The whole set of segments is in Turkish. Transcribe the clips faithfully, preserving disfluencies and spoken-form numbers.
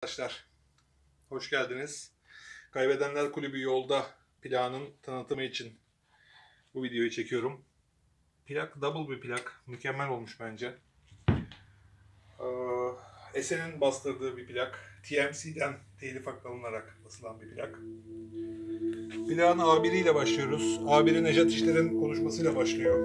Arkadaşlar, hoş geldiniz. Kaybedenler Kulübü Yolda plağının tanıtımı için bu videoyu çekiyorum. Plak double bir plak, mükemmel olmuş bence. Ee, Esen'in bastırdığı bir plak, T M C'den telif hakkı alınarak basılan bir plak. Plağın A biri ile başlıyoruz. A biri Nejat İşler'in konuşmasıyla başlıyor.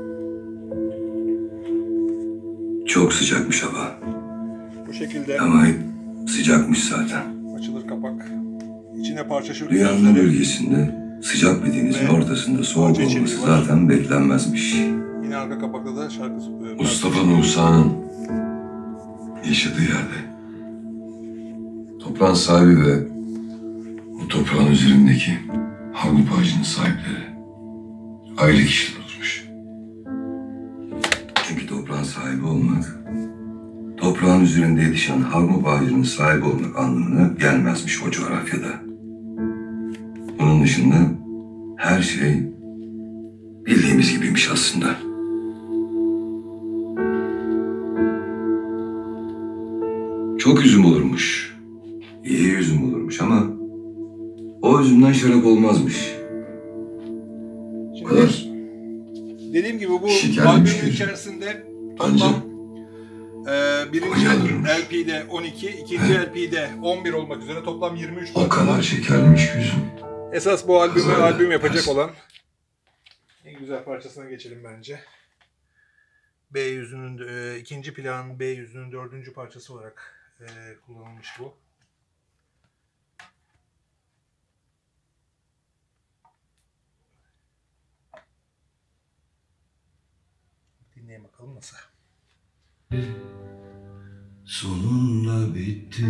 Çok sıcakmış hava. Bu şekilde. Ama sıcakmış zaten. Açılır kapak. İçine parça Dünyanın bölgesinde sıcak bir denizin Ve ortasında soğuk olması zaten beklenmezmiş. Yine arka kapakta da şarkı söylüyor. Mustafa Musa'nın yaşadığı yerde toprağın sahibi ve bu toprağın üzerindeki Hargup ağacının sahipleri ayrı kişiler olmuş. Çünkü toprağın sahibi olmak, toprağın üzerinde yetişen hargup ağacının sahibi olmak anlamına gelmezmiş o coğrafyada. Bunun dışında her şey bildiğimiz gibiymiş aslında. Çok üzüm olurmuş, iyi üzüm olurmuş ama o üzümden şarap olmazmış. Şimdi, dediğim gibi bu albümün içerisinde toplam e, birinci L P'de on iki, ikinci L P'de on bir olmak üzere toplam yirmi üç o kadar şekerliymiş ki üzüm. Esas bu albümü albüm yapacak olan en güzel parçasına geçelim bence. B yüzünün e, ikinci plan B yüzünün dördüncü parçası olarak e, kullanılmış bu. Dinleyin bakalım nasıl. Sonunda bitti.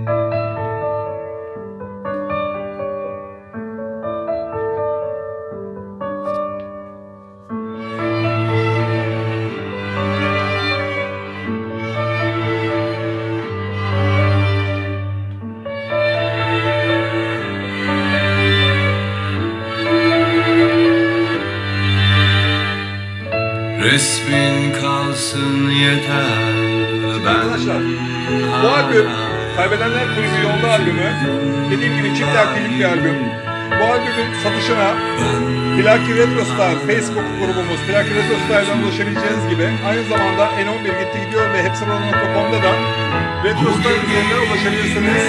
Resmin kalsın yeter. Arkadaşlar, bu albüm Kaybedenler Kulübü Yolda albümü, dediğim gibi çift erkeklik bir albüm. Bu albümün satışına Plaki Retro Star Facebook grubumuz Plaki Retro Star'dan ulaşabileceğiniz gibi aynı zamanda N on bir gitti gidiyor ve hepsirona nokta com'da da Retro Star üzerinden ulaşabilirsiniz.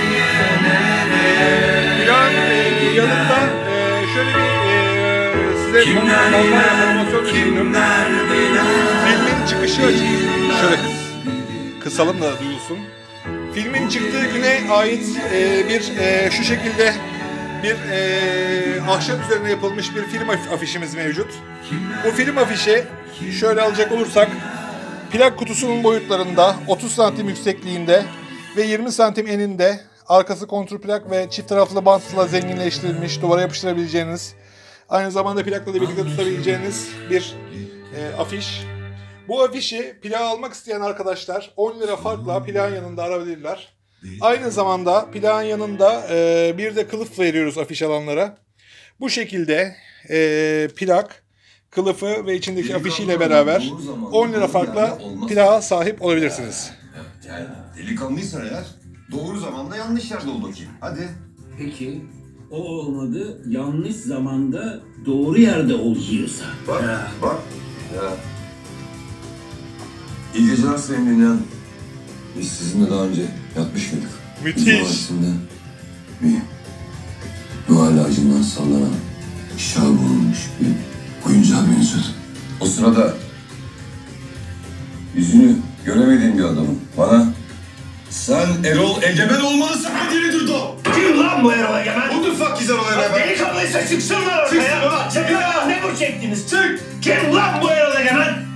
Plan yanında şöyle bir size normal animasyon düşündüm. Filmin çıkışı açık. Şöyle kısalım da duyulsun. Filmin çıktığı güne ait e, bir e, şu şekilde bir e, ahşap üzerine yapılmış bir film afişimiz mevcut. Bu film afişi şöyle alacak olursak plak kutusunun boyutlarında otuz santim yüksekliğinde ve yirmi santim eninde, arkası kontrplak ve çift taraflı bantla zenginleştirilmiş, duvara yapıştırabileceğiniz, aynı zamanda plakla da birlikte tutabileceğiniz bir e, afiş. Bu afişi plağı almak isteyen arkadaşlar on lira farkla plağın yanında arabilirler. Aynı zamanda plağın yanında e, bir de kılıf veriyoruz afiş alanlara. Bu şekilde e, plak, kılıfı ve içindeki afişiyle beraber on lira farkla plağa sahip olabilirsiniz. Yani delikanlıysan eğer doğru zamanda yanlış yerde ol bakayım. Hadi. Peki o olmadı, yanlış zamanda doğru yerde ol diyorsa. Bak, ya. bak. Ya. İyi geceler sayın dinleyen. Biz sizinle daha önce yatmış mıydık? Müthiş. Bir Noel ağacından sallanan şahı bulunmuş bir oyuncağa benziyordu. O sırada yüzünü göremediğim bir adamın bana "Sen Erol Egemen olmalısın" dediğini duydum. Kim lan bu Erol Egemen? Who the fuck is Erol Egemen? Delikanlıysa çıksınlar ortaya. Çıksın ulan, çık ya. Ne bu çektiniz? Çık. Kim lan bu Erol Egemen?